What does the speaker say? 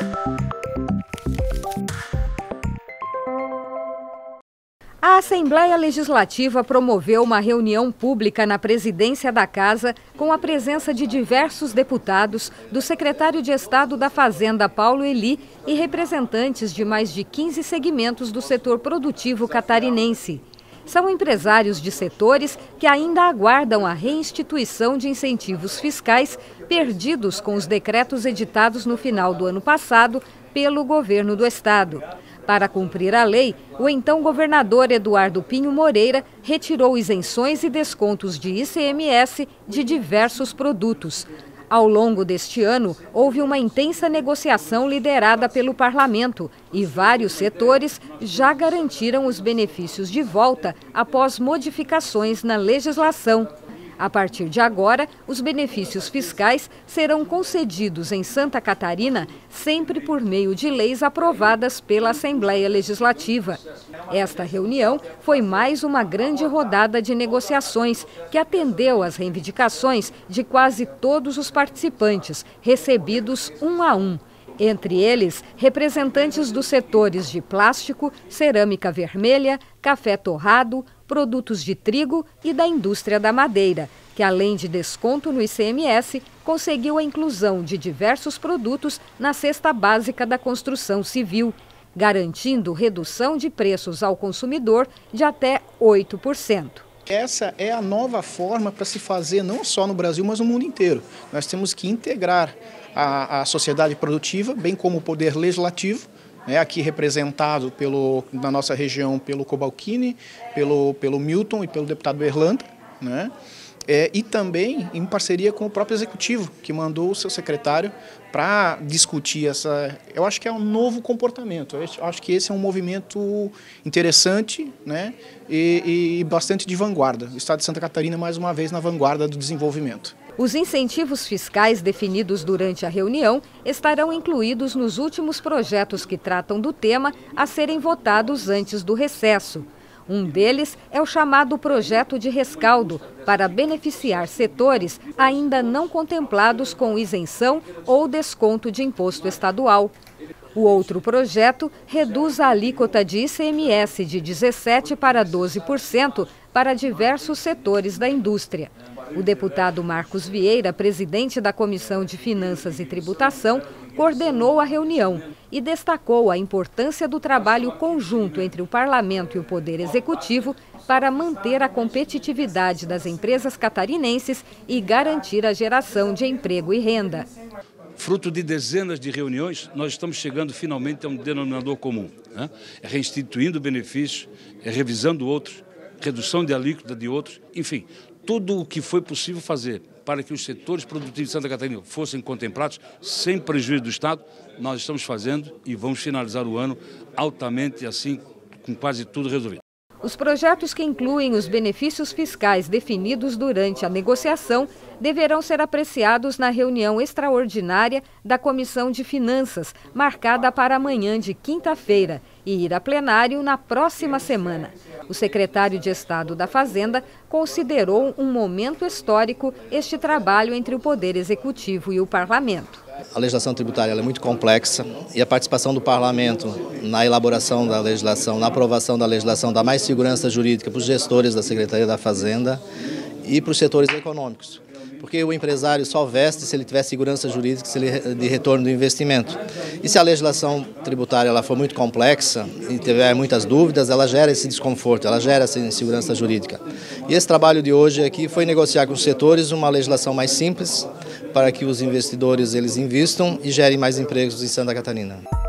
A Assembleia Legislativa promoveu uma reunião pública na presidência da Casa com a presença de diversos deputados, do secretário de Estado da Fazenda, Paulo Eli, e representantes de mais de 15 segmentos do setor produtivo catarinense. São empresários de setores que ainda aguardam a reinstituição de incentivos fiscais perdidos com os decretos editados no final do ano passado pelo governo do Estado. Para cumprir a lei, o então governador Eduardo Pinho Moreira retirou isenções e descontos de ICMS de diversos produtos. Ao longo deste ano, houve uma intensa negociação liderada pelo parlamento e vários setores já garantiram os benefícios de volta após modificações na legislação. A partir de agora, os benefícios fiscais serão concedidos em Santa Catarina sempre por meio de leis aprovadas pela Assembleia Legislativa. Esta reunião foi mais uma grande rodada de negociações que atendeu às reivindicações de quase todos os participantes, recebidos um a um. Entre eles, representantes dos setores de plástico, cerâmica vermelha, café torrado, produtos de trigo e da indústria da madeira, que além de desconto no ICMS, conseguiu a inclusão de diversos produtos na cesta básica da construção civil, garantindo redução de preços ao consumidor de até 8%. Essa é a nova forma para se fazer não só no Brasil, mas no mundo inteiro. Nós temos que integrar a sociedade produtiva, bem como o poder legislativo, aqui representado na nossa região pelo Cobalcini, pelo Milton e pelo deputado Erlanda, e também em parceria com o próprio Executivo, que mandou o seu secretário para discutir essa... Eu acho que é um novo comportamento, eu acho que esse é um movimento interessante, e bastante de vanguarda. O Estado de Santa Catarina, mais uma vez, na vanguarda do desenvolvimento. Os incentivos fiscais definidos durante a reunião estarão incluídos nos últimos projetos que tratam do tema a serem votados antes do recesso. Um deles é o chamado Projeto de Rescaldo, para beneficiar setores ainda não contemplados com isenção ou desconto de imposto estadual. O outro projeto reduz a alíquota de ICMS de 17% para 12% para diversos setores da indústria. O deputado Marcos Vieira, presidente da Comissão de Finanças e Tributação, coordenou a reunião e destacou a importância do trabalho conjunto entre o Parlamento e o Poder Executivo para manter a competitividade das empresas catarinenses e garantir a geração de emprego e renda. Fruto de dezenas de reuniões, nós estamos chegando finalmente a um denominador comum. É reinstituindo benefícios, é revisando outros, redução de alíquota de outros, enfim, tudo o que foi possível fazer para que os setores produtivos de Santa Catarina fossem contemplados sem prejuízo do Estado, nós estamos fazendo e vamos finalizar o ano altamente assim, com quase tudo resolvido. Os projetos que incluem os benefícios fiscais definidos durante a negociação deverão ser apreciados na reunião extraordinária da Comissão de Finanças, marcada para amanhã de quinta-feira, e ir a plenário na próxima semana. O secretário de Estado da Fazenda considerou um momento histórico este trabalho entre o Poder Executivo e o Parlamento. A legislação tributária é muito complexa e a participação do Parlamento na elaboração da legislação, na aprovação da legislação, dá mais segurança jurídica para os gestores da Secretaria da Fazenda e para os setores econômicos. Porque o empresário só veste se ele tiver segurança jurídica de retorno do investimento. E se a legislação tributária ela for muito complexa e tiver muitas dúvidas, ela gera esse desconforto, ela gera essa insegurança jurídica. E esse trabalho de hoje aqui foi negociar com os setores uma legislação mais simples para que os investidores eles invistam e gerem mais empregos em Santa Catarina.